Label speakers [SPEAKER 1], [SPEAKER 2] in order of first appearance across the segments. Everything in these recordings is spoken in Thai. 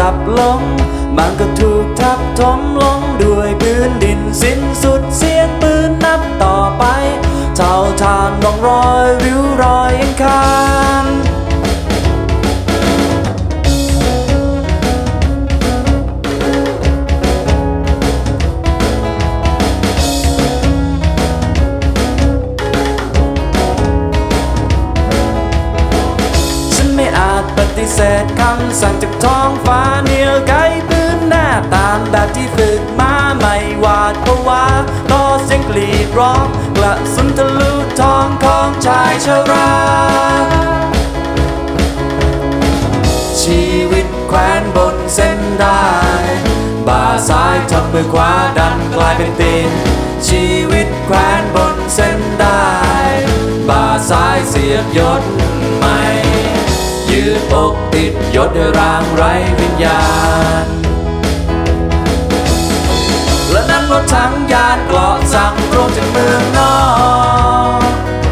[SPEAKER 1] ดับลงมันก็ถูกทับถมลงด้วยพื้นดินสิ้นสุดเสียงปืนนับต่อไปเท่าทานร่องรอยริ้วรอยอังคารปฏิเสธคำสั่งจากท้องฟ้าเหนี่ยวไกพื้นหน้าตามแบบที่ฝึกมาไม่หวาดผวาต่อเสียงกรีดร้องกระสุนทะลุท้องของชายชราชีวิตแขวนบนเส้นได้บ่าซ้ายทับมือขวาดันกลายเป็นตีนชีวิตแขวนบนเส้นได้บ่าซ้ายเสียบยศใหม่ยืดอกติดยศด้วยร่างไร้วิญญาณและนั้นรถถังยานเกราะสั่งตรงจากเมืองนอก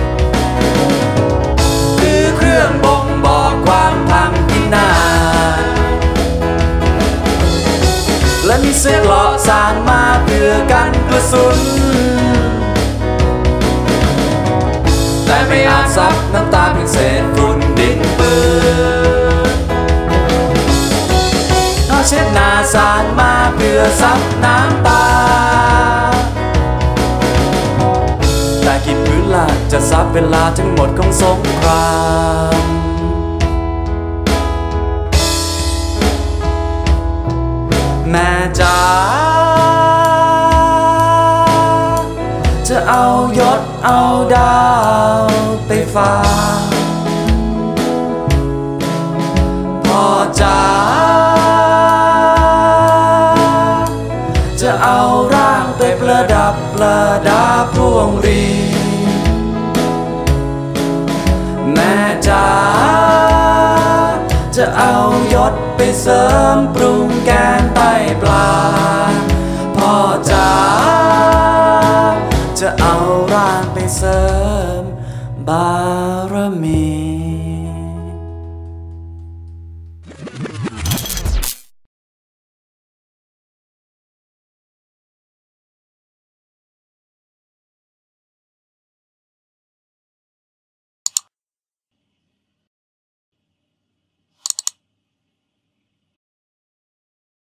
[SPEAKER 1] คือเครื่องบ่งบอกความพังพินาศและมีเสื้อเกราะสร้างมาเพื่อกันกระสุนแต่ไม่อาจซับน้ำตาเพียงเศษฝุ่นดินปืนถ้าเช็ดหน้าสารมาเพื่อซับน้ำตาแต่กี่พื้นล่ะจะซับเวลาทั้งหมดของสงครามแม่จ๋าจะเอายศเอาดาวไปฝากพ่อจ๋าจะเอาร่างไปประดับประดาพวงหรีดแม่จ๋าจะเอายศไปเสริมปรุงแกงไตปลาพ่อจ๋าจะเอาร่างไปเสริมบารมี